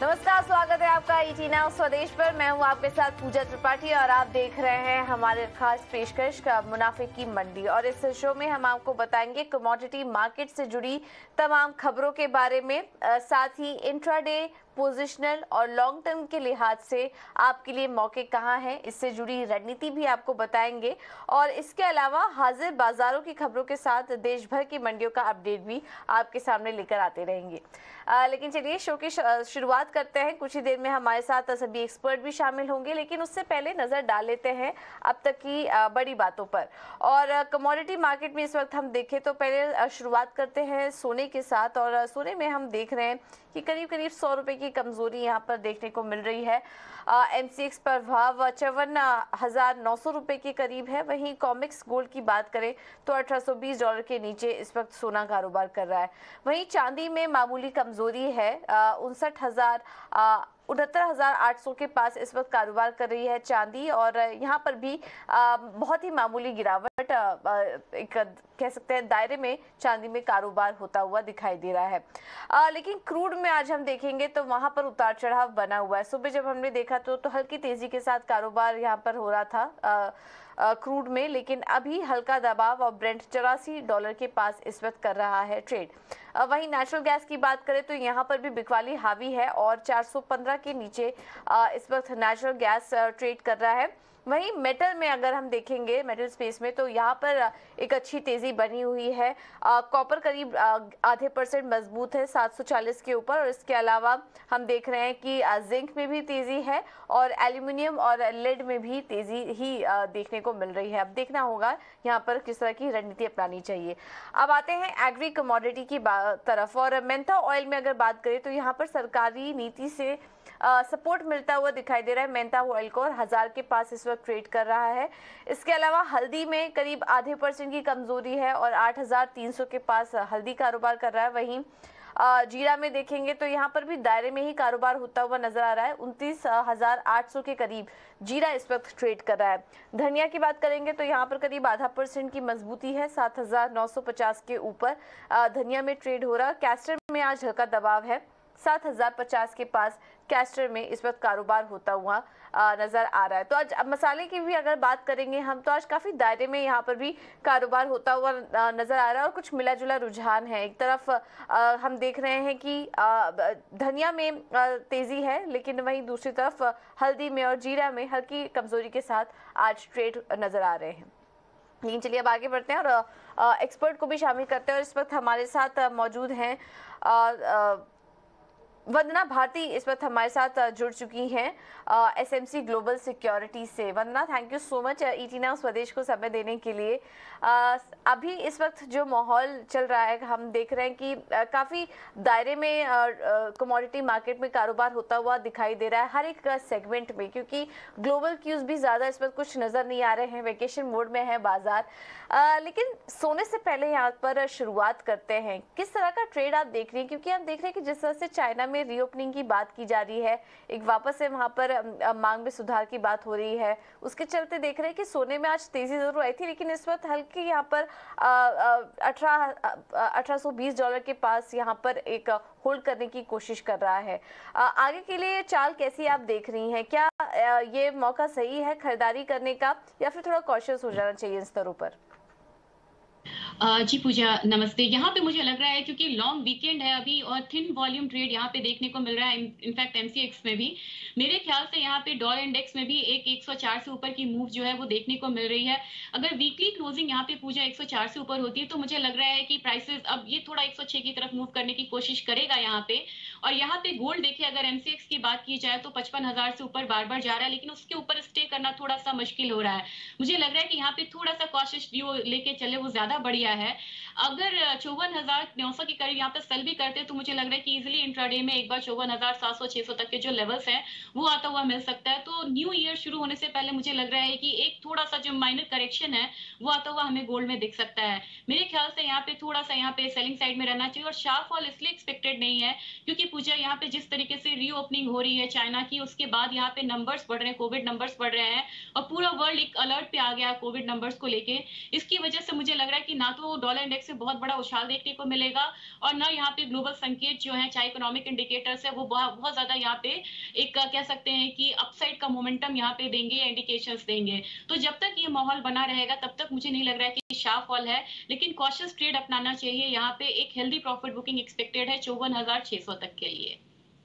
नमस्कार, स्वागत है आपका ईटी नाउ स्वदेश पर। मैं हूं आपके साथ पूजा त्रिपाठी और आप देख रहे हैं हमारे खास पेशकश का मुनाफे की मंडी। और इस शो में हम आपको बताएंगे कमोडिटी मार्केट से जुड़ी तमाम खबरों के बारे में, साथ ही इंट्राडे, पोजिशनल और लॉन्ग टर्म के लिहाज से आपके लिए मौके कहां हैं, इससे जुड़ी रणनीति भी आपको बताएंगे। और इसके अलावा हाजिर बाजारों की खबरों के साथ देश भर की मंडियों का अपडेट भी आपके सामने लेकर आते रहेंगे। लेकिन चलिए शो की शुरुआत करते हैं। कुछ ही देर में हमारे साथ सभी एक्सपर्ट भी शामिल होंगे, लेकिन उससे पहले नजर डाल लेते हैं अब तक की बड़ी बातों पर। और कमोडिटी मार्केट में इस वक्त हम देखें तो पहले शुरुआत करते हैं सोने के साथ। और सोने में हम देख रहे हैं कि करीब करीब 100 रुपए की कमजोरी यहाँ पर देखने को मिल रही है। MCX पर भाव 54,900 रुपए के करीब है। वहीं कॉमिक्स गोल्ड की बात करें तो $1820 के नीचे इस वक्त सोना कारोबार कर रहा है। वहीं चांदी में मामूली कमजोरी है, 69,800 के पास इस वक्त कारोबार कर रही है चांदी। और यहाँ पर भी बहुत ही मामूली गिरावट, एक कह सकते हैं दायरे में चांदी में कारोबार होता हुआ दिखाई दे रहा है। लेकिन क्रूड में आज हम देखेंगे तो वहां पर उतार चढ़ाव बना हुआ है। सुबह जब हमने देखा तो हल्की तेजी के साथ कारोबार यहाँ पर हो रहा था क्रूड में, लेकिन अभी हल्का दबाव और ब्रेंट $84 के पास इस वक्त कर रहा है ट्रेड। वहीं नेचुरल गैस की बात करें तो यहाँ पर भी बिकवाली हावी है और 415 के नीचे इस वक्त नेचुरल गैस ट्रेड कर रहा है। वहीं मेटल में अगर हम देखेंगे, मेटल स्पेस में, तो यहाँ पर एक अच्छी तेजी बनी हुई है। कॉपर करीब आधे % मजबूत है 740 के ऊपर। और इसके अलावा हम देख रहे हैं कि जिंक में भी तेजी है और एल्यूमिनियम और लेड में भी तेजी ही देखने को मिल रही है। अब देखना होगा यहाँ पर किस तरह की रणनीति अपनानी चाहिए। अब आते हैं एग्री कमोडिटी की तरफ। और मेंथा ऑयल में अगर बात करें तो यहाँ पर सरकारी नीति से सपोर्ट मिलता हुआ दिखाई दे रहा है मेंथा ऑयल को, और 1000 के पास इस वक्त ट्रेड कर रहा है। इसके अलावा हल्दी में करीब आधे % की कमजोरी है और 8300 के पास हल्दी कारोबार कर रहा है। वहीं जीरा में देखेंगे तो यहाँ पर भी दायरे में ही कारोबार होता हुआ नजर आ रहा है। 29,800 के करीब जीरा इस वक्त ट्रेड कर रहा है। धनिया की बात करेंगे तो यहाँ पर करीब आधा % की मजबूती है, 7,950 के ऊपर धनिया में ट्रेड हो रहा है। कैस्टर में आज हल्का दबाव है, 7,050 के पास कैस्टर में इस वक्त कारोबार होता हुआ नजर आ रहा है। तो आज मसाले की भी अगर बात करेंगे हम तो आज काफी दायरे में यहाँ पर भी कारोबार होता हुआ नजर आ रहा है और कुछ मिला जुला रुझान है। एक तरफ हम देख रहे हैं कि धनिया में तेजी है, लेकिन वहीं दूसरी तरफ हल्दी में और जीरा में हल्की कमजोरी के साथ आज ट्रेड नजर आ रहे हैं। लेकिन चलिए अब आगे बढ़ते हैं और एक्सपर्ट को भी शामिल करते हैं। और इस वक्त हमारे साथ मौजूद हैं वंदना भारती, इस वक्त हमारे साथ जुड़ चुकी हैं SMC ग्लोबल सिक्योरिटी से। Vandana, thank you so much ET Now Swadesh को समय देने के लिए। अभी इस वक्त जो माहौल चल रहा है, हम देख रहे हैं कि काफ़ी दायरे में कमोडिटी मार्केट में कारोबार होता हुआ दिखाई दे रहा है हर एक सेगमेंट में, क्योंकि ग्लोबल क्यूज भी ज़्यादा इस वक्त कुछ नज़र नहीं आ रहे हैं, वेकेशन मोड में है बाजार। लेकिन सोने से पहले यहाँ पर शुरुआत करते हैं, किस तरह का ट्रेड आप देख रही हैं? क्योंकि हम देख रहे हैं कि जिस तरह से चाइना में रीओपनिंग की बात की जा रही है, एक वापस से वहां पर मांग में सुधार की बात हो रही है, उसके चलते देख रहे हैं कि सोने में आज तेजी जरूर आई थी, लेकिन इस वक्त हल्की यहाँ पर $1820 के पास यहाँ पर एक होल्ड करने की कोशिश कर रहा है। आगे के लिए चाल कैसी आप देख रही हैं? क्या ये मौका सही है खरीदारी करने का, या फिर थोड़ा कॉशियस हो जाना चाहिए इन स्तरों पर? जी पूजा नमस्ते। यहाँ पे मुझे लग रहा है क्योंकि लॉन्ग वीकेंड है अभी और थिन वॉल्यूम ट्रेड यहाँ पे देखने को मिल रहा है। इनफैक्ट MCX में भी मेरे ख्याल से यहाँ पे डॉलर इंडेक्स में भी 104 से ऊपर की मूव जो है वो देखने को मिल रही है। अगर वीकली क्लोजिंग यहाँ पे पूजा 104 से ऊपर होती है तो मुझे लग रहा है कि प्राइसेस अब ये थोड़ा 106 की तरफ मूव करने की कोशिश करेगा यहाँ पे। और यहाँ पे गोल्ड देखिए, अगर MCX की बात की जाए तो 55,000 से ऊपर बार बार जा रहा है, लेकिन उसके ऊपर स्टे करना थोड़ा सा मुश्किल हो रहा है। मुझे लग रहा है कि यहाँ पे थोड़ा सा कॉशियस व्यू लेके चले वो ज्यादा बढ़िया है। अगर 54,900 के करीब यहाँ पे सेल भी करते हैं तो मुझे लग रहा है कि इजिली इंट्राडे में एक बार 54,700-600 तक के जो लेवल्स हैं वो आता हुआ मिल सकता है। तो न्यू ईयर शुरू होने से पहले मुझे लग रहा है कि एक थोड़ा सा जो माइनर करेक्शन है वो आता हुआ हमें गोल्ड में दिख सकता है। मेरे ख्याल से यहाँ पे थोड़ा सा यहाँ पे सेलिंग साइड में रहना चाहिए। और शार्प फॉल इसलिए एक्सपेक्टेड नहीं है क्योंकि पूजा यहाँ पे जिस तरीके से रीओपनिंग हो रही है चाइना की, उसके बाद यहाँ पे नंबर्स बढ़ रहे हैं, कोविड नंबर्स बढ़ रहे हैं और पूरा वर्ल्ड एक अलर्ट पे आ गया कोविड नंबर्स को लेके। इसकी वजह से मुझे लग रहा है कि ना तो डॉलर इंडेक्स में बहुत बड़ा उछाल देखने को मिलेगा और ना यहाँ पे ग्लोबल संकेत जो है, चाहे इकोनॉमिक इंडिकेटर्स है, वो बहुत ज्यादा यहाँ पे एक कह सकते हैं कि अपसाइड का मोमेंटम यहाँ पे देंगे या इंडिकेशंस देंगे। तो जब तक ये माहौल बना रहेगा तब तक मुझे नहीं लग रहा है कि शार्प फॉल है, लेकिन कॉशियस ट्रेड अपनाना चाहिए। यहाँ पे एक हेल्दी प्रॉफिट बुकिंग एक्सपेक्टेड है 54,600 तक के लिए।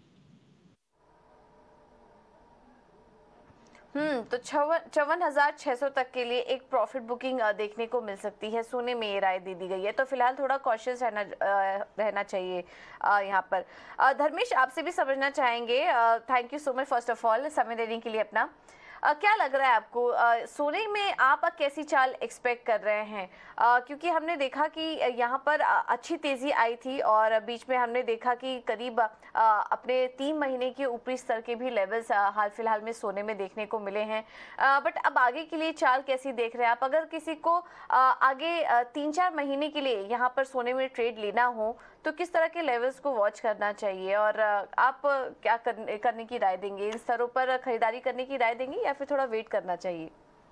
तो 54,600 तक के लिए एक प्रॉफिट बुकिंग देखने को मिल सकती है, सोने में ये राय दे दी गई है। तो फिलहाल थोड़ा कॉशियस रहना चाहिए यहाँ पर। धर्मेश, आपसे भी समझना चाहेंगे। Thank you so much first of all समय देने के लिए अपना। क्या लग रहा है आपको, सोने में आप कैसी चाल एक्सपेक्ट कर रहे हैं? क्योंकि हमने देखा कि यहाँ पर अच्छी तेजी आई थी और बीच में हमने देखा कि करीब अपने 3 महीने के ऊपरी स्तर के भी लेवल्स हाल फिलहाल में सोने में देखने को मिले हैं। बट अब आगे के लिए चाल कैसी देख रहे हैं आप? अगर किसी को आगे 3-4 महीने के लिए यहाँ पर सोने में ट्रेड लेना हो तो किस तरह के लेवल्स को वॉच करना चाहिए और आप क्या करने की राय देंगे? इन स्तरों पर खरीदारी करने की राय देंगे या फिर थोड़ा वेट करना चाहिए?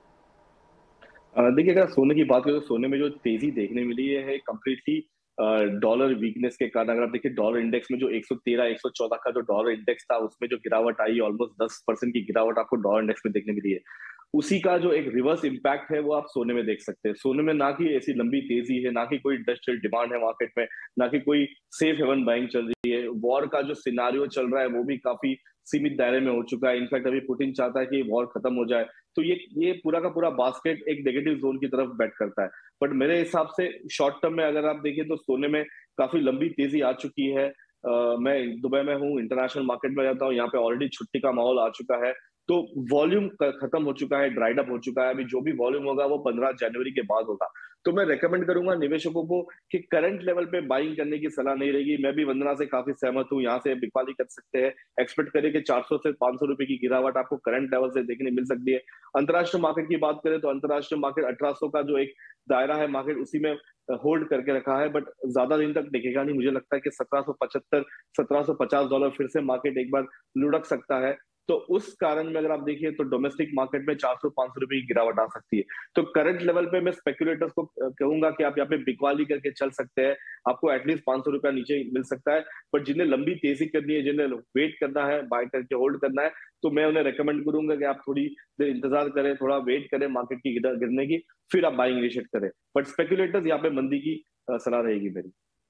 देखिए, अगर सोने की बात करें तो सोने में जो तेजी देखने मिली है कम्प्लीटली डॉलर वीकनेस के कारण। अगर आप देखिए डॉलर इंडेक्स में जो 113 114 का जो डॉलर इंडेक्स था उसमें जो गिरावट आई, ऑलमोस्ट 10% की गिरावट आपको डॉलर इंडेक्स में देखने मिली है। उसी का जो एक रिवर्स इम्पैक्ट है वो आप सोने में देख सकते हैं। सोने में ना कि ऐसी लंबी तेजी है, ना कि कोई इंडस्ट्रियल डिमांड है मार्केट में, ना कि कोई सेफ हेवन बाइंग चल रही है। वॉर का जो सिनारियो चल रहा है वो भी काफी सीमित दायरे में हो चुका है। इनफैक्ट अभी पुतिन चाहता है कि वॉर खत्म हो जाए, तो ये पूरा का पूरा बास्केट एक नेगेटिव जोन की तरफ बैठ करता है। बट मेरे हिसाब से शॉर्ट टर्म में अगर आप देखिए तो सोने में काफी लंबी तेजी आ चुकी है। मैं दुबई में हूँ, इंटरनेशनल मार्केट में रहता हूँ, यहाँ पे ऑलरेडी छुट्टी का माहौल आ चुका है, तो वॉल्यूम खत्म हो चुका है, ड्राइड अप हो चुका है। अभी जो भी वॉल्यूम होगा वो 15 जनवरी के बाद होगा। तो मैं रेकमेंड करूंगा निवेशकों को कि करंट लेवल पे बाइंग करने की सलाह नहीं रहेगी। मैं भी वंदना से काफी सहमत हूँ, यहाँ से बिकवाली कर सकते हैं। एक्सपेक्ट करें कि 400 से 500 रुपए की गिरावट आपको करंट लेवल से देखने मिल सकती है। अंतर्राष्ट्रीय मार्केट की बात करें तो अंतर्राष्ट्रीय मार्केट 1800 का जो एक दायरा है मार्केट उसी में होल्ड करके रखा है, बट ज्यादा दिन तक दिखेगा नहीं। मुझे लगता है कि 1775 $1750 फिर से मार्केट एक बार लुढ़क सकता है। तो उस कारण में अगर आप देखिए तो डोमेस्टिक मार्केट में 400-500 रुपए की गिरावट आ सकती है। तो करंट लेवल पे मैं स्पेकुलेटर्स को कहूंगा कि आप यहाँ पे बिकवाली करके चल सकते हैं। आपको एटलीस्ट 500 रुपया नीचे मिल सकता है। पर जिन्हें लंबी तेजी करनी है, जिन्हें वेट करना है, बाय करके होल्ड करना है, तो मैं उन्हें रेकमेंड करूंगा कि आप थोड़ी देर इंतजार करें, थोड़ा वेट करें मार्केट की गिरने की, फिर आप बाइंग इनिशिएट करें। बट स्पेकुलेटर्स यहाँ पे मंदी की सलाह रहेगी मेरी।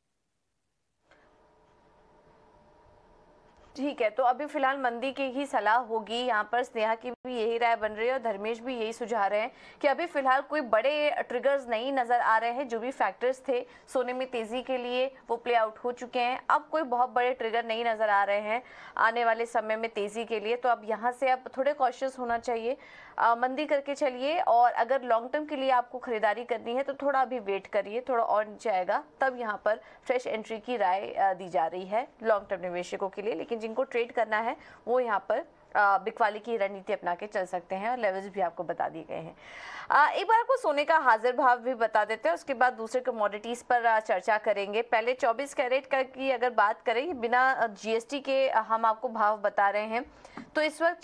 ठीक है, तो अभी फिलहाल मंदी की ही सलाह होगी। यहाँ पर स्नेहा की भी यही राय बन रही है और धर्मेश भी यही सुझा रहे हैं कि अभी फिलहाल कोई बड़े ट्रिगर्स नहीं नजर आ रहे हैं। जो भी फैक्टर्स थे सोने में तेजी के लिए वो प्ले आउट हो चुके हैं। अब कोई बहुत बड़े ट्रिगर नहीं नजर आ रहे हैं आने वाले समय में तेजी के लिए। तो अब यहाँ से अब थोड़े कॉशियस होना चाहिए, मंदी करके चलिए। और अगर लॉन्ग टर्म के लिए आपको खरीदारी करनी है तो थोड़ा अभी वेट करिए, थोड़ा और नीचे आएगा तब यहाँ पर फ्रेश एंट्री की राय दी जा रही है लॉन्ग टर्म निवेशकों के लिए। लेकिन जिनको ट्रेड करना है वो यहाँ पर बिकवाली की रणनीति अपना के चल सकते हैं और लेवल्स भी आपको बता दिए गए हैं। एक बार आपको सोने का हाजिर भाव भी बता देते हैं, उसके बाद दूसरे कमोडिटीज पर चर्चा करेंगे। पहले 24 कैरेट का की अगर बात करें बिना जीएसटी के हम आपको भाव बता रहे हैं तो इस वक्त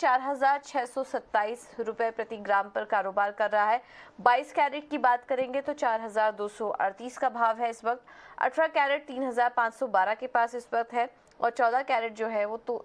4,627 रुपए प्रति ग्राम पर कारोबार कर रहा है। 22 कैरेट की बात करेंगे तो 4,238 का भाव है इस वक्त। 18 कैरेट 3,512 के पास इस वक्त है और 14 कैरेट जो है वो तो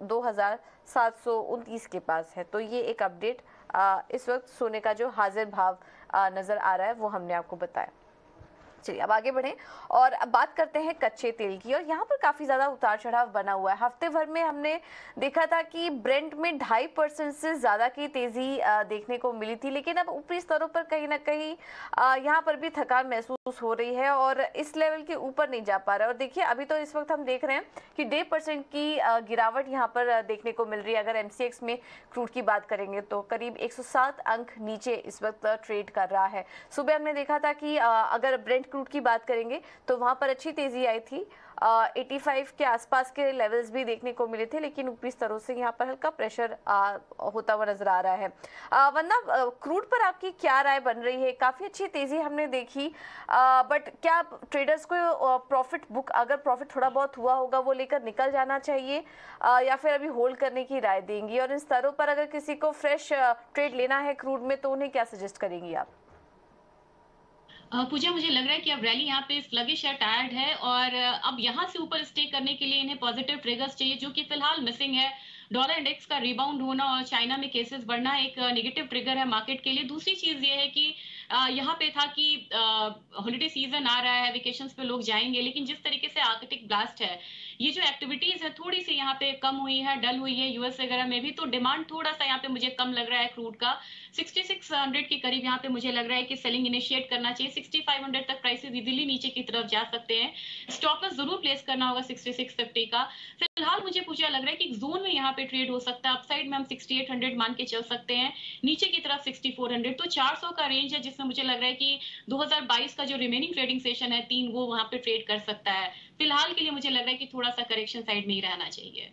2,729 के पास है। तो ये एक अपडेट इस वक्त सोने का जो हाजिर भाव नजर आ रहा है वो हमने आपको बताया। चलिए अब आगे बढ़ें और अब बात करते हैं कच्चे तेल की। और यहाँ पर काफी ज्यादा उतार चढ़ाव बना हुआ है। हफ्ते भर में हमने देखा था कि ब्रेंट में 2.5% से ज्यादा की तेजी देखने को मिली थी, लेकिन अब ऊपरी स्तरों पर कहीं ना कहीं यहाँ पर भी थकान महसूस हो रही है और इस लेवल के ऊपर नहीं जा पा रहा है। और देखिए अभी तो इस वक्त हम देख रहे हैं कि 1.5% की गिरावट यहाँ पर देखने को मिल रही है। अगर एमसीएक्स में क्रूड की बात करेंगे तो करीब 107 अंक नीचे इस वक्त ट्रेड कर रहा है। सुबह हमने देखा था कि अगर ब्रेंट क्रूड की बात करेंगे तो वहां पर अच्छी तेजी आई थी, 85 के आसपास के लेवल्स भी देखने को मिले थे, लेकिन ऊपरी स्तरों से यहाँ पर हल्का प्रेशर होता हुआ नजर आ रहा है। वरना क्रूड पर आपकी क्या राय बन रही है? काफी अच्छी तेजी हमने देखी, बट क्या ट्रेडर्स को प्रॉफिट बुक, अगर प्रॉफिट थोड़ा बहुत हुआ होगा वो लेकर निकल जाना चाहिए या फिर अभी होल्ड करने की राय देंगी? और इन स्तरों पर अगर किसी को फ्रेश ट्रेड लेना है क्रूड में तो उन्हें क्या सजेस्ट करेंगी आप? पूजा, मुझे लग रहा है कि अब रैली यहाँ पे स्लगिश है, टायर्ड है, और अब यहाँ से ऊपर स्टे करने के लिए इन्हें पॉजिटिव ट्रिगर्स चाहिए, जो कि फिलहाल मिसिंग है। डॉलर इंडेक्स का रिबाउंड होना और चाइना में केसेस बढ़ना एक नेगेटिव ट्रिगर है मार्केट के लिए। दूसरी चीज ये है कि यहाँ पे था कि हॉलिडे सीजन आ रहा है, वेकेशंस पे लोग जाएंगे, लेकिन जिस तरीके से आर्कटिक ब्लास्ट है, ये जो एक्टिविटीज है थोड़ी सी यहाँ पे कम हुई है, डल हुई है यूएस वगैरह में भी, तो डिमांड थोड़ा सा यहाँ पे मुझे कम लग रहा है क्रूड का। 6600 के करीब यहाँ पे मुझे लग रहा है कि सेलिंग इनिशिएट करना चाहिए। 6500 तक प्राइसेस इजीली नीचे की तरफ जा सकते हैं। स्टॉप लॉस जरूर प्लेस करना होगा 6650 का। फिलहाल मुझे पूछा लग रहा है कि एक जोन में यहाँ पे ट्रेड हो सकता है। अपसाइड में हम 6800 मान के चल सकते हैं, नीचे की तरफ 6400। तो 400 का रेंज है जिसमें मुझे लग रहा है कि 2022 का जो रिमेनिंग ट्रेडिंग सेशन है 3, वो वहां पे ट्रेड कर सकता है। फिलहाल के लिए मुझे लग रहा है कि थोड़ा सा करेक्शन साइड में ही रहना चाहिए।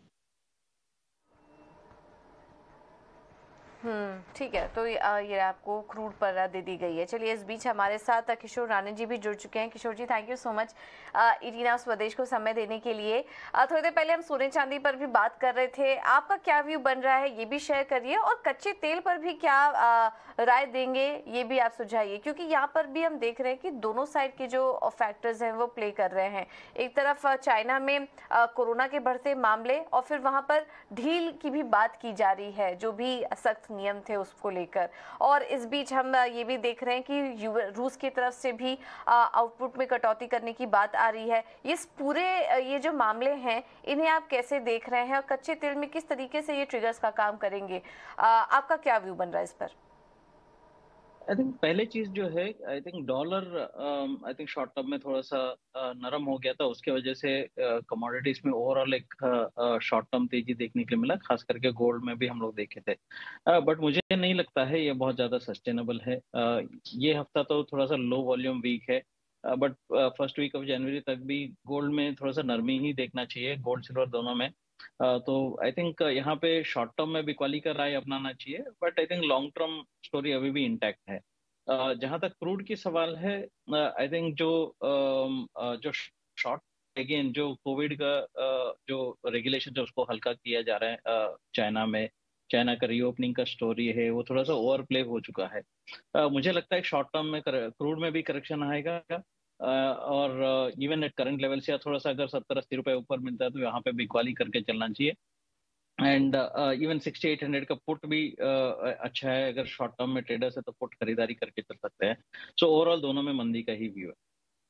ठीक है। तो ये आपको क्रूड पर दे दी गई है। चलिए, इस बीच हमारे साथ किशोर राणे जी भी जुड़ चुके हैं। Kishore ji, thank you so much Irina Swadesh को समय देने के लिए। थोड़ी देर पहले हम सोने चांदी पर भी बात कर रहे थे, आपका क्या व्यू बन रहा है ये भी शेयर करिए, और कच्चे तेल पर भी क्या राय देंगे ये भी आप सुझाइए, क्योंकि यहाँ पर भी हम देख रहे हैं कि दोनों साइड के जो फैक्टर्स हैं वो प्ले कर रहे हैं। एक तरफ चाइना में कोरोना के बढ़ते मामले, और फिर वहाँ पर ढील की भी बात की जा रही है, जो भी सख्त नियम थे उसको लेकर। और इस बीच हम ये भी देख रहे हैं कि रूस की तरफ से भी आउटपुट में कटौती करने की बात आ रही है। इस पूरे ये जो मामले हैं, इन्हें आप कैसे देख रहे हैं, और कच्चे तेल में किस तरीके से ये ट्रिगर्स का काम करेंगे? आपका क्या व्यू बन रहा है इस पर? आई थिंक पहले चीज जो है, I think dollar I think short term में थोड़ा सा नरम हो गया था, उसके वजह से कमोडिटीज में ओवरऑल एक शॉर्ट टर्म तेजी देखने के लिए मिला, खास करके गोल्ड में भी हम लोग देखे थे। बट मुझे नहीं लगता है ये बहुत ज्यादा सस्टेनेबल है। ये हफ्ता तो थोड़ा सा लो वॉल्यूम वीक है, बट फर्स्ट वीक ऑफ जनवरी तक भी गोल्ड में थोड़ा सा नरमी ही देखना चाहिए, गोल्ड सिल्वर दोनों में। तो आई थिंक यहाँ पे शॉर्ट टर्म में बिकवाली का राय अपनाना चाहिए, but I think long term story अभी भी इंटैक्ट है। जहां तक क्रूड की सवाल है, आई थिंक जो शॉर्ट अगेन जो कोविड का जो रेगुलेशन है उसको हल्का किया जा रहा है चाइना में, चाइना का रीओपनिंग का स्टोरी है वो थोड़ा सा ओवर प्ले हो चुका है। मुझे लगता है शॉर्ट टर्म में क्रूड में भी करेक्शन आएगा, और इवन एट करंट लेवल से थोड़ा सा अगर 70-80 रुपए ऊपर मिलता है तो यहाँ पे बिकवाली करके चलना चाहिए। एंड इवन 6800 का पुट भी अच्छा है, अगर शॉर्ट टर्म में ट्रेडर्स है तो पुट खरीदारी करके चल सकते हैं। सो ओवरऑल दोनों में मंदी का ही व्यू है।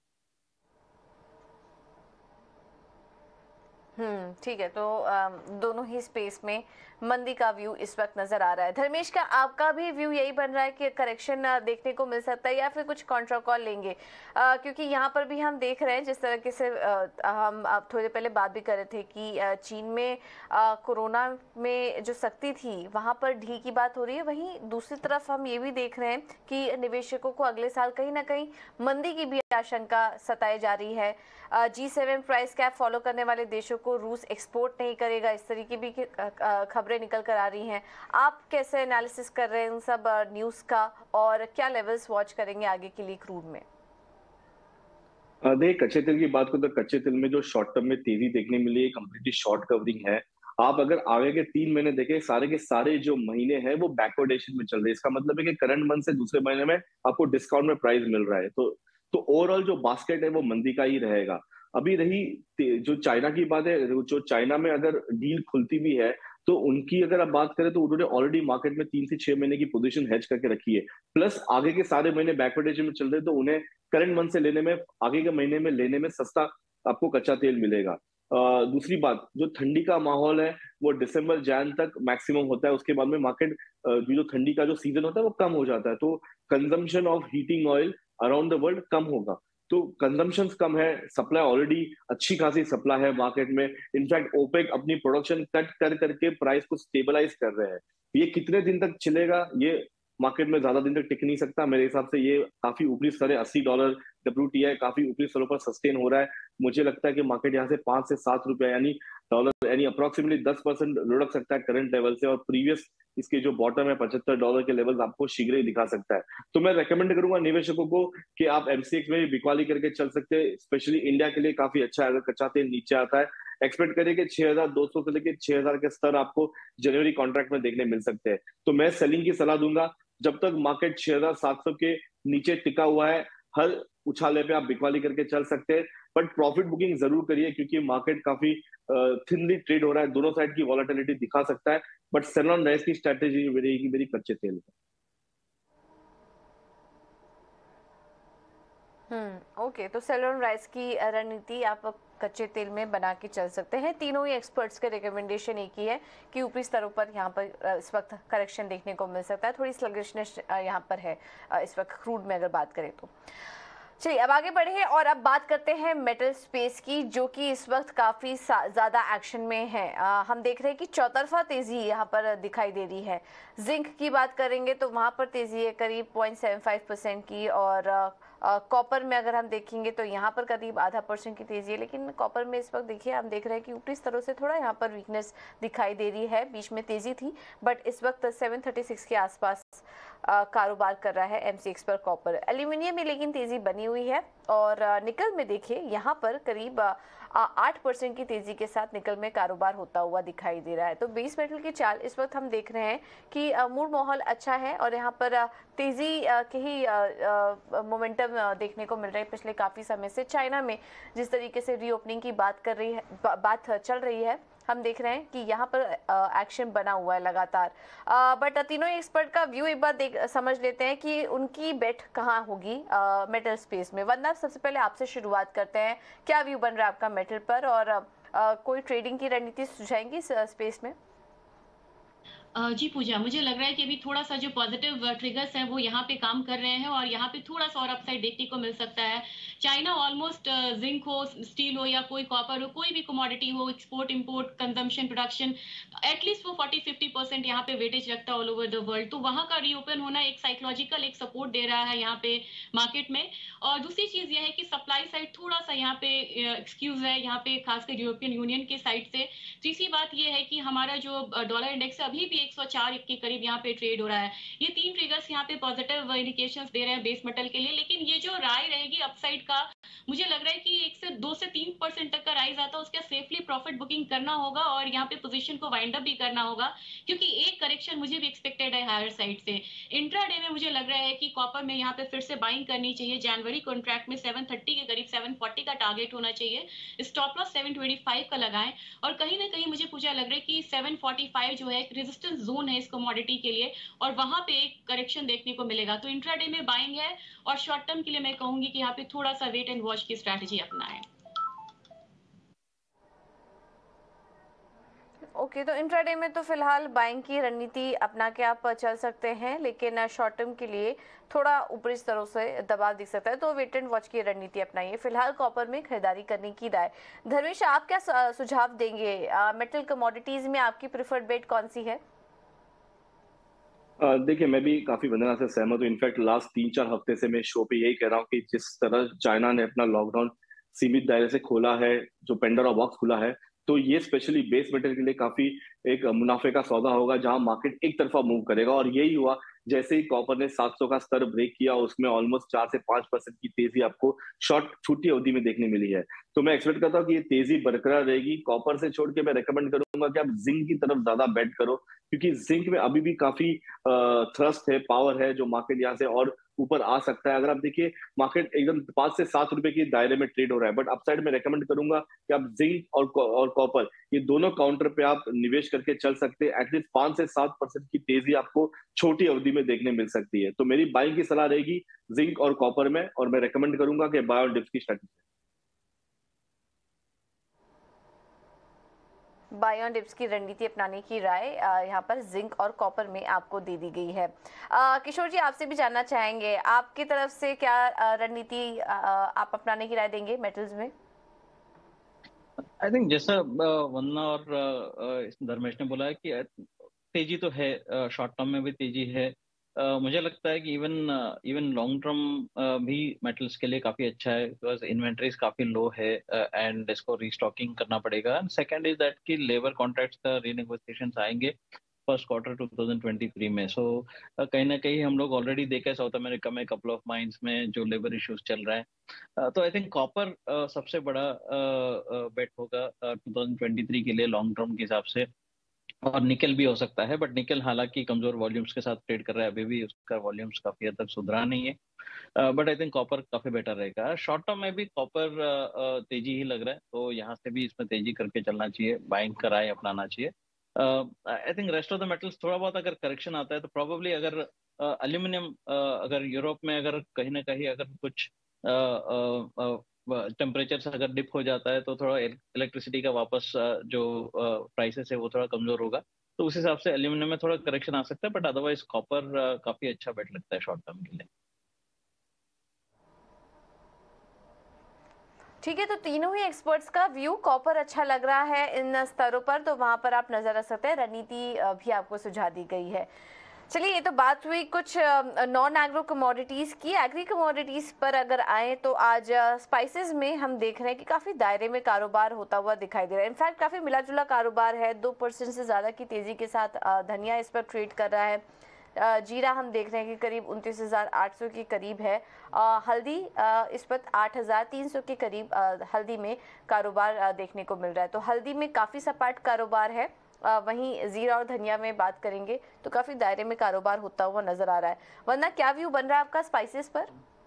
ठीक है। तो दोनों ही स्पेस में मंदी का व्यू इस वक्त नजर आ रहा है। धर्मेश, का आपका भी व्यू यही बन रहा है कि करेक्शन देखने को मिल सकता है, या फिर कुछ कॉन्ट्रा कॉल लेंगे? क्योंकि यहाँ पर भी हम देख रहे हैं जिस तरीके से हम आप थोड़ी देर पहले बात भी कर रहे थे कि चीन में कोरोना में जो सख्ती थी वहाँ पर ढील की बात हो रही है। वहीं दूसरी तरफ हम ये भी देख रहे हैं कि निवेशकों को अगले साल कहीं ना कहीं मंदी की भी आशंका सताई जा रही है। G7 प्राइस कैप फॉलो करने वाले देशों को रूस एक्सपोर्ट नहीं करेगा, इस तरीके भी खबरें निकल कर आ रही हैं। आप कैसे एनालिसिस कर रहे हैं उन सब न्यूज़ का, और क्या लेवल्स वॉच करेंगे आगे के लिए क्रूड में? देखिए, कच्चे तेल की बात करें तो कच्चे तेल में जो शॉर्ट टर्म में तेजी देखने मिली है कम्प्लीटली शॉर्ट कवरिंग है। आप अगर आगे के 3 महीने देखें, सारे के सारे जो महीने हैं वो बैकवर्डेशन में चल रहे हैं। इसका मतलब है कि करंट मंथ से दूसरे महीने में आपको डिस्काउंट में प्राइस मिल रहा है। तो ओवरऑल जो बास्केट है वो मंदी का ही रहेगा। अभी रही जो चाइना की बात है, जो चाइना में अगर डील खुलती भी है तो उनकी अगर आप बात करें तो उन्होंने ऑलरेडी मार्केट में 3 से 6 महीने की पोजीशन हेज करके रखी है, प्लस आगे के सारे महीने बैकवर्डेशन में चल रहे हैं, तो उन्हें करंट मंथ से लेने में, आगे के महीने में लेने में सस्ता आपको कच्चा तेल मिलेगा। दूसरी बात, जो ठंडी का माहौल है वो दिसंबर जैन तक मैक्सिमम होता है, उसके बाद में मार्केट जो ठंडी का जो सीजन होता है वो कम हो जाता है, तो consumption of heating oil around the world कम होगा। तो कंजम्पशन कम है, सप्लाई ऑलरेडी अच्छी खासी सप्लाई है मार्केट में। इनफैक्ट ओपेक अपनी प्रोडक्शन कट कर करके प्राइस को स्टेबलाइज कर रहे हैं। ये कितने दिन तक चलेगा, ये मार्केट में ज्यादा दिन तक टिक नहीं सकता। मेरे हिसाब से ये काफी ऊपरी स्तर है, $80 WTI काफी ऊपरी स्तरों पर सस्टेन हो रहा है। मुझे लगता है कि मार्केट यहाँ से 5 से 7 रुपए यानी अप्रोक्सीमेटली 10% लुढ़क सकता है करंट लेवल से, और प्रीवियस इसके जो बॉटम है $75 के लेवल आपको शीघ्र ही दिखा सकता है। तो मैं रेकमेंड करूंगा निवेशकों को कि आप MCX में बिकवाली करके चल सकते हैं। स्पेशली इंडिया के लिए काफी अच्छा है, अगर कच्चा तेल नीचे आता है एक्सपेक्ट करिए कि 6200 से लेकर 6000 के स्तर आपको जनवरी कॉन्ट्रैक्ट में देखने मिल सकते हैं। तो मैं सेलिंग की सलाह दूंगा। जब तक मार्केट 6,700 के नीचे टिका हुआ है, हर उछाले पे आप बिकवाली करके चल सकते हैं, बट प्रॉफिट बुकिंग जरूर करिए क्योंकि मार्केट काफी थिनली ट्रेड हो रहा है, दोनों साइड की वॉलेटिलिटी दिखा सकता है, बट सेल ऑन राइज की स्ट्रेटेजी रहेगी मेरी कच्चे तेल में। ओके, तो सेल ऑन राइज की रणनीति आप कच्चे तेल में बना के चल सकते हैं। तीनों ही एक्सपर्ट्स के रिकमेंडेशन एक ही है कि ऊपरी स्तरों पर यहाँ पर इस वक्त करेक्शन देखने को मिल सकता है, थोड़ी स्लगिशनेस यहाँ पर है इस वक्त क्रूड में अगर बात करें तो। चलिए अब आगे बढ़े हैं और अब बात करते हैं मेटल स्पेस की, जो कि इस वक्त काफ़ी ज़्यादा एक्शन में है। हम देख रहे हैं कि चौतरफा तेज़ी यहाँ पर दिखाई दे रही है। जिंक की बात करेंगे तो वहाँ पर तेज़ी है करीब 0.75% की, और कॉपर में अगर हम देखेंगे तो यहाँ पर करीब 0.5% की तेज़ी है। लेकिन कॉपर में इस वक्त देखिए हम देख रहे हैं कि ऊपरी स्तरों से थोड़ा यहाँ पर वीकनेस दिखाई दे रही है, बीच में तेज़ी थी, बट इस वक्त 736 के आसपास कारोबार कर रहा है MCX पर कॉपर। एल्यूमिनियम में लेकिन तेज़ी बनी हुई है, और निकल में देखिए यहाँ पर करीब 8% की तेज़ी के साथ निकल में कारोबार होता हुआ दिखाई दे रहा है। तो बेस मेटल की चाल इस वक्त हम देख रहे हैं कि मूड माहौल अच्छा है, और यहाँ पर तेज़ी के ही मोमेंटम देखने को मिल रहा है पिछले काफ़ी समय से। चाइना में जिस तरीके से रीओपनिंग की बात चल रही है, हम देख रहे हैं कि यहाँ पर एक्शन बना हुआ है लगातार। बट तीनों एक्सपर्ट का व्यू एक बार समझ लेते हैं कि उनकी बेट कहाँ होगी मेटल स्पेस में। वंदना, सबसे पहले आपसे शुरुआत करते हैं, क्या व्यू बन रहा है आपका मेटल पर, और कोई ट्रेडिंग की रणनीति सुझाएंगी इस स्पेस में? जी पूजा, मुझे लग रहा है कि अभी थोड़ा सा जो पॉजिटिव ट्रिगर्स हैं वो यहाँ पे काम कर रहे हैं, और यहाँ पे थोड़ा सा और अपसाइड देखने को मिल सकता है। चाइना ऑलमोस्ट जिंक हो, स्टील हो या कोई कॉपर हो, कोई भी कमोडिटी हो, export import consumption production, at least वो 40-50% यहाँ पे वेटेज रखता है ऑल ओवर द वर्ल्ड। तो वहाँ का रीओपन होना एक साइकोलॉजिकल एक सपोर्ट दे रहा है यहाँ पे मार्केट में। और दूसरी चीज यह है कि सप्लाई साइड थोड़ा सा यहाँ पे एक्सक्यूज है यहाँ पे, खासकर यूरोपियन यूनियन के साइड से। तीसरी बात यह है कि हमारा जो डॉलर इंडेक्स है अभी भी 104 के करीब यहाँ पे ट्रेड हो रहा है। ये तीन ट्रिगर्स यहाँ पे पॉजिटिव इंडिकेशंस दे रहे हैं बेस मेटल के लिए। लेकिन ये जो राय रहेगी अपसाइड का, मुझे लग रहा है कि 2 से 3% तक का राइज आता है, उसका सेफली प्रॉफिट बुकिंग करना होगा और यहाँ पे पोजीशन को वाइंड अप भी करना होगा, क्योंकि एक करेक्शन मुझे भी एक्सपेक्टेड है हायर साइड से। इंट्राडे में मुझे लग रहा है कि कॉपर में यहाँ पे फिर से बाइंग करनी चाहिए। जनवरी कॉन्ट्रैक्ट में 730 के करीब 740 का टारगेट होना चाहिए, स्टॉप लॉस 725 का लगाएं, और कहीं ना कहीं मुझे पूछा लग रहा है कि 745 जो है एक रेजिस्टेंस जोन है इस कमोडिटी के लिए, और वहां पे एक करेक्शन देखने को मिलेगा। तो इंट्राडे में बाइंग है, और शॉर्ट टर्म के लिए मैं कहूंगी कि यहाँ पे थोड़ा सा वेट एंड वॉच की स्ट्रैटेजी अपनाएं। ओके, तो इंट्राडे में तो फिलहाल बाइंग की रणनीति अपना के आप चल सकते हैं, लेकिन शॉर्ट टर्म के लिए थोड़ा ऊपरी स्तरों से दबाव दिख सकता है, तो वेट एंड वॉच की रणनीति अपनाइए। फिलहाल कॉपर में खरीदारी करने की राय। धर्मेश, आप क्या सुझाव देंगे? मेटल कमोडिटीज में आपकी प्रेफर्ड बेट कौन सी है? देखिए, मैं भी काफी वंदना से सहमत हूँ। इनफैक्ट लास्ट 3-4 हफ्ते से मैं शो पे यही कह रहा हूँ कि जिस तरह चाइना ने अपना लॉकडाउन सीमित दायरे से खोला है, जो पेंडोरा बॉक्स खुला है, तो ये स्पेशली बेस मेटल के लिए काफी एक मुनाफे का सौदा होगा, जहां मार्केट एक तरफा मूव करेगा। और यही हुआ, जैसे ही कॉपर ने 700 का स्तर ब्रेक किया, उसमें ऑलमोस्ट 4 से 5% की तेजी आपको शॉर्ट छोटी अवधि में देखने मिली है। तो मैं एक्सपेक्ट करता हूँ कि ये तेजी बरकरार रहेगी। कॉपर से छोड़ के मैं रेकमेंड करूंगा कि आप जिंक की तरफ ज्यादा बेट करो, क्योंकि जिंक में अभी भी काफी थ्रस्ट है, पावर है, जो मार्केट यहाँ से और ऊपर आ सकता है। अगर आप देखिए, मार्केट एकदम 5 से 7 रुपए के दायरे में ट्रेड हो रहा है, बट अपसाइड में रेकमेंड करूंगा कि आप जिंक और कॉपर, ये दोनों काउंटर पे आप निवेश करके चल सकते हैं। एटलीस्ट 5 से 7% की तेजी आपको छोटी अवधि में देखने मिल सकती है। तो मेरी बाइंग की सलाह रहेगी जिंक और कॉपर में, और मैं रेकमेंड करूंगा कि बाय ऑन डिप्स की स्ट्रेटजी। बाय ऑन डिप्स की रणनीति अपनाने की राय यहाँ पर जिंक और कॉपर में आपको दे दी गई है। किशोर जी, आपसे भी जानना चाहेंगे, आपकी तरफ से क्या रणनीति आप अपनाने की राय देंगे मेटल्स में? आई थिंक जैसा वंदना और धर्मेश ने बोला है कि तेजी तो है, शॉर्ट टर्म में भी तेजी है। मुझे लगता है कि इवन लॉन्ग टर्म भी मेटल्स के लिए काफी अच्छा है, बिकॉज इन्वेंट्रीज काफी लो है एंड इसको रीस्टॉकिंग करना पड़ेगा। एंड सेकंड इज दैट कि लेबर कॉन्ट्रैक्ट्स का रीनेगोशिएशंस आएंगे फर्स्ट क्वार्टर 2023 में। सो कहीं ना कहीं हम लोग ऑलरेडी देखे साउथ अमेरिका में कपल ऑफ माइंस में जो लेबर इश्यूज चल रहा है। तो आई थिंक कॉपर सबसे बड़ा बेट होगा 2023 के लिए लॉन्ग टर्म के हिसाब से। और निकल भी हो सकता है, बट निकल हालांकि कमजोर वॉल्यूम्स के साथ ट्रेड कर रहा है, अभी भी उसका वॉल्यूम्स काफी हद तक सुधरा नहीं है। बट आई थिंक कॉपर काफी बेटर रहेगा। शॉर्ट टर्म में भी कॉपर तेजी ही लग रहा है, तो यहाँ से भी इसमें तेजी करके चलना चाहिए, बाइंग का राय अपनाना चाहिए। I think rest of the metals थोड़ा बहुत अगर करेक्शन आता है तो प्रॉब्लली अगर एल्यूमिनियम अगर यूरोप में अगर कहीं ना कहीं अगर कुछ टेम्परेचर से अगर डिप हो जाता है तो थोड़ा इलेक्ट्रिसिटी का वापस जो प्राइसेस है वो थोड़ा कमजोर होगा, तो उस हिसाब से एल्यूमिनियम में थोड़ा करेक्शन आ सकता है। बट अदरवाइज कॉपर काफी अच्छा बेट लगता है शॉर्ट टर्म के लिए। ठीक है, तो तीनों ही एक्सपर्ट्स का व्यू कॉपर अच्छा लग रहा है इन स्तरों पर, तो वहां पर आप नजर रख सकते हैं। रणनीति भी आपको सुझा दी गई है। चलिए, ये तो बात हुई कुछ नॉन एग्रो कमोडिटीज की। एग्री कमोडिटीज पर अगर आए तो आज स्पाइसेस में हम देख रहे हैं कि काफी दायरे में कारोबार होता हुआ दिखाई दे रहा है। इनफैक्ट काफी मिला जुला कारोबार है, 2% से ज्यादा की तेजी के साथ धनिया इस पर ट्रेड कर रहा है। जीरा हम देख रहे हैं कि करीब 29,800 के करीब है। हल्दी इस वक्त 8,300 के करीब हल्दी में कारोबार देखने को मिल रहा है, तो हल्दी में काफ़ी सपाट कारोबार है। वहीं जीरा और धनिया में बात करेंगे तो काफ़ी दायरे में कारोबार होता हुआ नजर आ रहा है। वरना क्या व्यू बन रहा है आपका स्पाइसेस पर?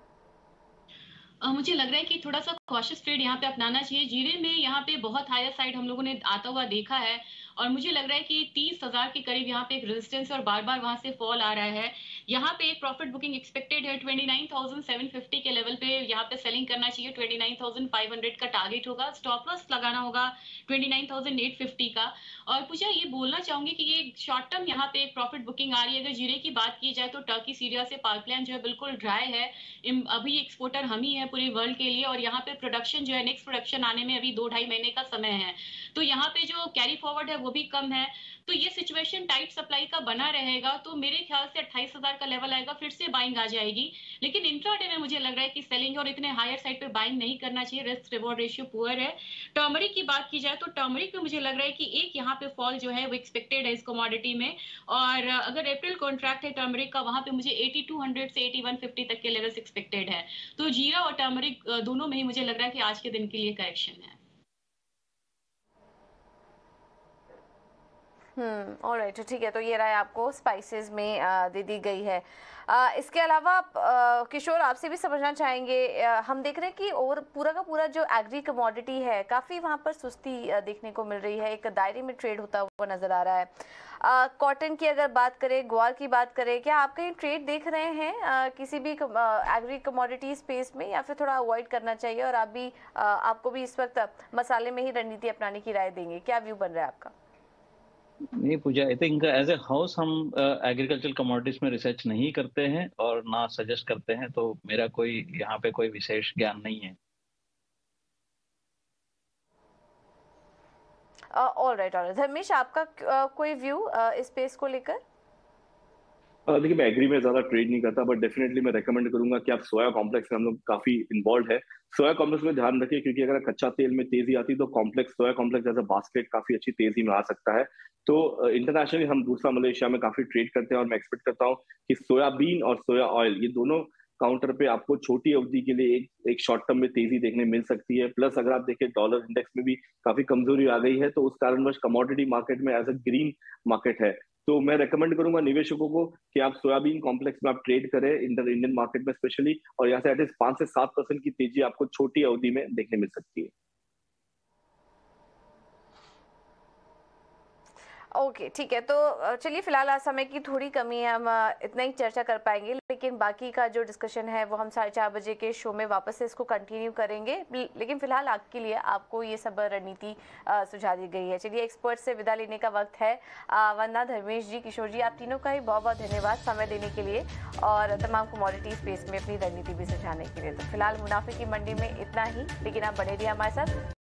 मुझे लग रहा है कि थोड़ा सा कॉशियस ट्रेड यहाँ पे अपनाना चाहिए। जीरे में यहाँ पे बहुत हायर साइड हम लोगों ने आता हुआ देखा है, और मुझे लग रहा है कि 30,000 के करीब यहाँ पे एक रेजिस्टेंस और बार बार वहां से फॉल आ रहा है। यहाँ पे एक प्रॉफिट बुकिंग एक्सपेक्टेड है 29,750 के लेवल पे, यहाँ पे सेलिंग करना चाहिए। 29,500 का टारगेट होगा, स्टॉप लॉस लगाना होगा 29,850 का। और पूजा ये बोलना चाहूंगी कि ये शॉर्ट टर्म यहाँ पे एक प्रॉफिट बुकिंग आ रही है। अगर जीरे की बात की जाए तो टर्की सीरिया से पाइपलाइन जो है बिल्कुल ड्राई है। अभी एक्सपोर्टर हम ही है पूरे वर्ल्ड के लिए, और यहाँ पे प्रोडक्शन जो है, नेक्स्ट प्रोडक्शन आने में अभी 2-2.5 महीने का समय है। तो यहाँ पे जो कैरी फॉरवर्ड है वो भी कम है, तो ये सिचुएशन टाइट सप्लाई का बना रहेगा। तो मेरे ख्याल से 28,000 का लेवल आएगा, फिर से बाइंग आ जाएगी। लेकिन इंट्राडे में मुझे लग रहा है कि सेलिंग और इतने हायर साइड पे बाइंग नहीं करना चाहिए, रिस्क रिवॉर्ड रेशियो पुअर है। टर्मरिक की बात की जाए तो टर्मरिक में मुझे लग रहा है कि एक यहाँ पे फॉल जो है वो एक्सपेक्टेड है इस कमोडिटी में। और अगर अप्रैल कॉन्ट्रैक्ट है टर्मरिक का, वहां पे मुझे 8200 से 8150 तक के लेवल्स एक्सपेक्टेड है। तो जीरा और टर्मरिक दोनों में ही मुझे लग रहा है कि आज के दिन के लिए करेक्शन है। ऑलराइट, ठीक है, तो ये राय आपको स्पाइसेस में दे दी गई है। इसके अलावा किशोर, आपसे भी समझना चाहेंगे, हम देख रहे हैं कि और पूरा का पूरा जो एग्री कमोडिटी है काफ़ी वहाँ पर सुस्ती देखने को मिल रही है, एक दायरे में ट्रेड होता हुआ नज़र आ रहा है। कॉटन की अगर बात करें, ग्वार की बात करें, क्या आप कहीं ट्रेड देख रहे हैं किसी भी एग्री कमोडिटी स्पेस में, या फिर थोड़ा अवॉइड करना चाहिए? और आपको भी इस वक्त मसाले में ही रणनीति अपनाने की राय देंगे, क्या व्यू बन रहा है आपका? नहीं Pooja, I think as a house हम एग्रीकल्चरल कमोडिटीज में रिसर्च नहीं करते हैं और ना सजेस्ट करते हैं, तो मेरा कोई यहाँ पे कोई विशेष ज्ञान नहीं है। ऑलराइट, धर्मेश, आपका कोई व्यू इस स्पेस को लेकर? देखिए, मैं एग्री में ज्यादा ट्रेड नहीं करता, बट डेफिनेटली मैं रेकमेंड करूंगा कि आप सोया कॉम्प्लेक्स में, हम लोग काफी इन्वॉल्व है, सोया कॉम्प्लेक्स में ध्यान रखिए, क्योंकि अगर कच्चा तेल में तेजी आती है तो complex, soya complex as a basket काफी अच्छी तेजी में आ सकता है। तो इंटरनेशनली हम दूसरा मलेशिया में काफी ट्रेड करते हैं, और मैं एक्सपेक्ट करता हूँ कि सोयाबीन और सोया ऑयल, ये दोनों काउंटर पे आपको छोटी अवधि के लिए एक शॉर्ट टर्म में तेजी देखने मिल सकती है। प्लस अगर आप देखें डॉलर इंडेक्स में भी काफी कमजोरी आ गई है, तो उस कारणवश कमोडिटी मार्केट में एज अ ग्रीन मार्केट है। तो मैं रेकमेंड करूंगा निवेशकों को कि आप सोयाबीन कॉम्प्लेक्स में आप ट्रेड करें, इंडियन मार्केट में स्पेशली, और यहाँ से एटलीस्ट 5 से 7% की तेजी आपको छोटी अवधि में देखने मिल सकती है। ओके, ठीक है, तो चलिए, फिलहाल आज समय की थोड़ी कमी है, हम इतना ही चर्चा कर पाएंगे, लेकिन बाकी का जो डिस्कशन है वो हम 4:30 बजे के शो में वापस से इसको कंटिन्यू करेंगे। लेकिन फिलहाल आपके लिए आपको ये सब रणनीति सुझा दी गई है। चलिए, एक्सपर्ट से विदा लेने का वक्त है। वंदना, धर्मेश जी, किशोर जी, आप तीनों का ही बहुत बहुत धन्यवाद समय देने के लिए और तमाम कमोडिटी स्पेस में अपनी रणनीति भी सुझाने के लिए। तो फिलहाल मुनाफे की मंडी में इतना ही, लेकिन आप बने रहिए हमारे साथ।